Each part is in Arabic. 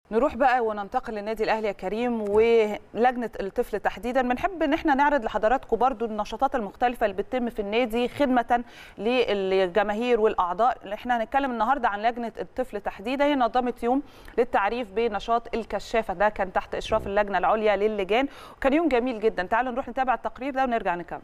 نروح بقى وننتقل للنادي الاهلي يا كريم ولجنه الطفل تحديدا. بنحب ان احنا نعرض لحضراتكم برضو النشاطات المختلفه اللي بتتم في النادي خدمه للجماهير والاعضاء. احنا هنتكلم النهارده عن لجنه الطفل تحديدا. هي نظمت يوم للتعريف بنشاط الكشافه، ده كان تحت اشراف اللجنه العليا للجان، وكان يوم جميل جدا. تعالوا نروح نتابع التقرير ده ونرجع نكمل.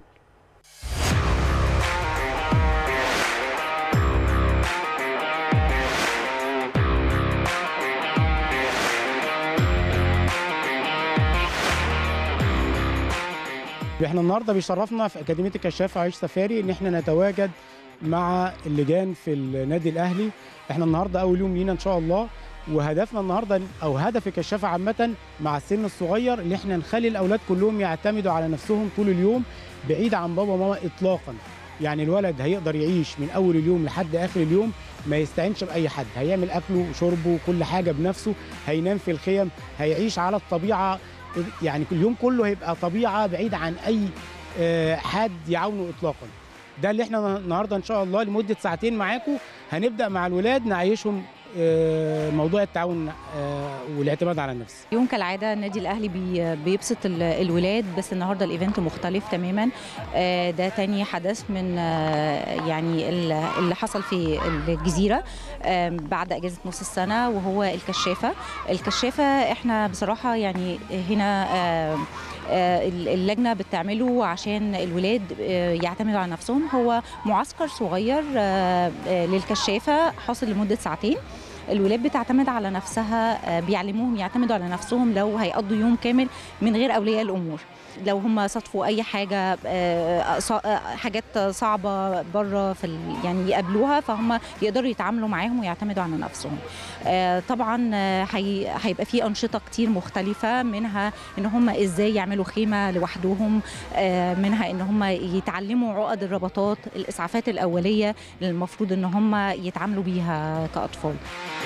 احنا النهارده بيشرفنا في اكاديميه الكشافه عيش سفاري ان احنا نتواجد مع اللجان في النادي الاهلي. احنا النهارده اول يوم لينا ان شاء الله، وهدفنا النهارده او هدف الكشافه عامه مع السن الصغير ان احنا نخلي الاولاد كلهم يعتمدوا على نفسهم طول اليوم بعيد عن بابا وماما اطلاقا. يعني الولد هيقدر يعيش من اول اليوم لحد اخر اليوم، ما يستعينش باي حد، هيعمل اكله وشربه وكل حاجه بنفسه، هينام في الخيم، هيعيش على الطبيعه. يعني اليوم كله هيبقى طبيعه بعيد عن اي حد يعاونه اطلاقا. ده اللي احنا النهارده ان شاء الله لمده ساعتين معاكم هنبدا مع الولاد نعيشهم موضوع التعاون والاعتماد على النفس. يوم كالعاده النادي الاهلي بيبسط الولاد، بس النهارده الايفنت مختلف تماما. ده تاني حدث من يعني اللي حصل في الجزيره بعد اجازه نص السنه، وهو الكشافه. احنا بصراحه يعني هنا اللجنه بتعمله عشان الولاد يعتمدوا على نفسهم. هو معسكر صغير للكشافه حاصل لمده ساعتين. الولاد بتعتمد على نفسها، بيعلموهم يعتمدوا على نفسهم لو هيقضوا يوم كامل من غير اولياء الامور. لو هم صادفوا اي حاجه، حاجات صعبه بره يعني يقابلوها، فهم يقدروا يتعاملوا معاهم ويعتمدوا على نفسهم. طبعا هيبقى في انشطه كتير مختلفه، منها ان هم ازاي يعملوا خيمه لوحدهم، منها ان هم يتعلموا عقد الرباطات، الاسعافات الاوليه اللي المفروض ان هم يتعاملوا بيها كاطفال.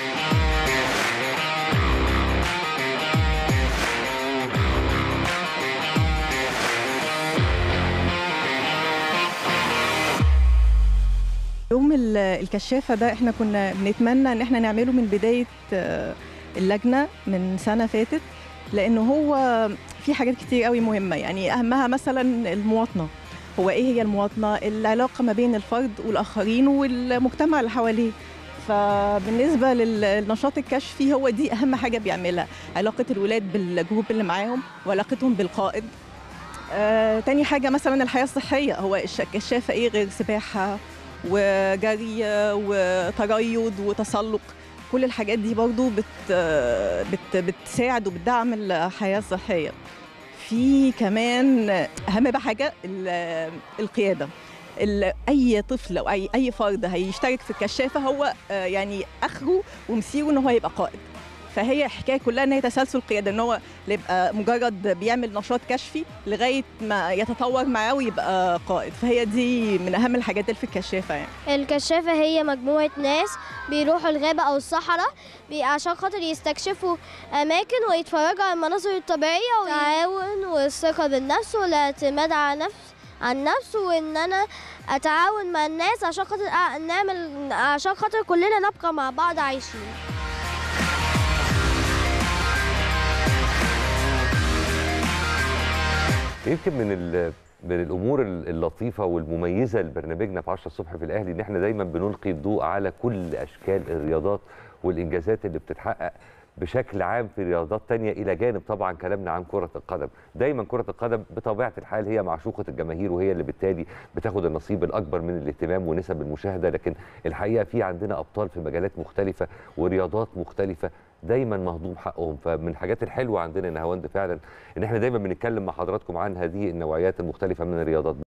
يوم الكشافة ده احنا كنا بنتمنى ان احنا نعمله من بداية اللجنة من سنة فاتت، لانه هو في حاجات كتير قوي مهمة. يعني اهمها مثلا المواطنة. هو ايه هي المواطنة؟ العلاقة ما بين الفرد والاخرين والمجتمع اللي حواليه. فبالنسبة للنشاط الكشفي هو دي اهم حاجة بيعملها، علاقة الولاد بالجروب اللي معاهم وعلاقتهم بالقائد. تاني حاجة مثلا الحياة الصحية. هو الكشافة ايه غير سباحة وجري وتريض وتسلق؟ كل الحاجات دي برضو بتساعد وبتدعم الحياة الصحية. في كمان أهم بقى حاجة القيادة. أي طفل أو أي فرد هيشترك في الكشافة هو يعني آخره ومسيره إن هو يبقى قائد. فهي حكايه كلها ان هي تسلسل قياده، ان هو يبقى مجرد بيعمل نشاط كشفي لغايه ما يتطور معاه ويبقى قائد. فهي دي من اهم الحاجات اللي في الكشافه. يعني الكشافه هي مجموعه ناس بيروحوا الغابه او الصحراء عشان خاطر يستكشفوا اماكن ويتفرجوا على المناظر الطبيعيه، والتعاون والثقه بالنفس والاعتماد على النفس، وان انا اتعاون مع الناس عشان خاطر كلنا نبقى مع بعض عايشين. يمكن من الامور اللطيفه والمميزه لبرنامجنا في 10 الصبح في الاهلي ان احنا دايما بنلقي الضوء على كل اشكال الرياضات والانجازات اللي بتتحقق بشكل عام في رياضات تانية، الى جانب طبعا كلامنا عن كره القدم. دايما كره القدم بطبيعه الحال هي معشوقه الجماهير، وهي اللي بالتالي بتاخد النصيب الاكبر من الاهتمام ونسب المشاهده. لكن الحقيقه في عندنا ابطال في مجالات مختلفه ورياضات مختلفه دايما مهضوم حقهم. فمن الحاجات الحلوه عندنا نهاوند فعلا ان احنا دايما بنتكلم مع حضراتكم عن هذه النوعيات المختلفه من الرياضات.